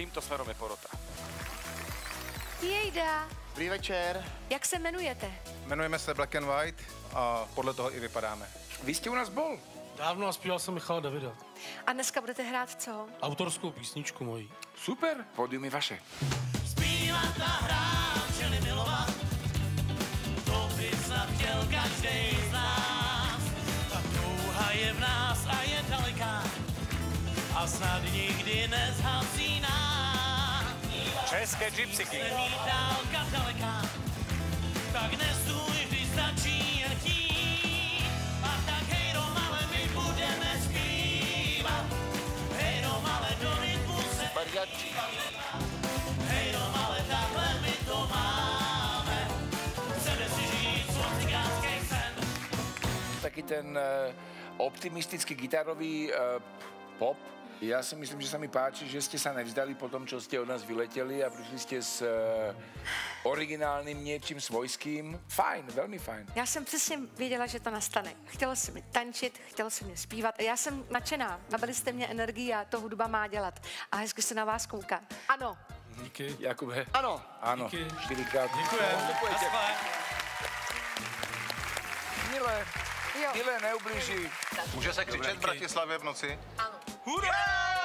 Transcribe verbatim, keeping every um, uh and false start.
Tímto smerom je porota. Jejda. Dobrý večer. Jak se jmenujete? Jmenujeme se Black and White a podle toho i vypadáme. Vy jste u nás bol? Dávno a zpíval jsem Michala Davida. A dneska budete hrát co? Autorskou písničku mojí. Super, pódium je vaše. Zpívat a hrát, čili milovat, to by snad chtěl každej z nás. Ta touha je v nás a je daleká a snad nikdy nezhasí nás. České gypsyky. Není dálka daleká, tak nestůj, vždy stačí jen chtít. A tak hej Romale, my budeme zpívat. Hej Romale, do rytmu se hej Romale, takhle my to máme. Chceme si žít svůj cigánský sen. Taký ten uh, optimistický gitarový uh, pop. Ja si myslím, že sa mi páči, že ste sa nevzdali po tom, čo ste od nás vyleteli a prišli ste s uh, originálnym niečím svojským. Fajn, veľmi fajn. Já jsem přesně věděla, že to nastane. Chtělo se mi tančit, chtělo se mi zpívat a já jsem nadšená. Nabili jste mě energii a to hudba má dělat. A hezky se na vás kouká. Ano. Díky. Jakube? Ano. Áno, Díky. štyrikrát. Děkujeme. Milé, Jo. milé neublíží. Může se křičet v Bratislavě v noci? Ano. Hurá!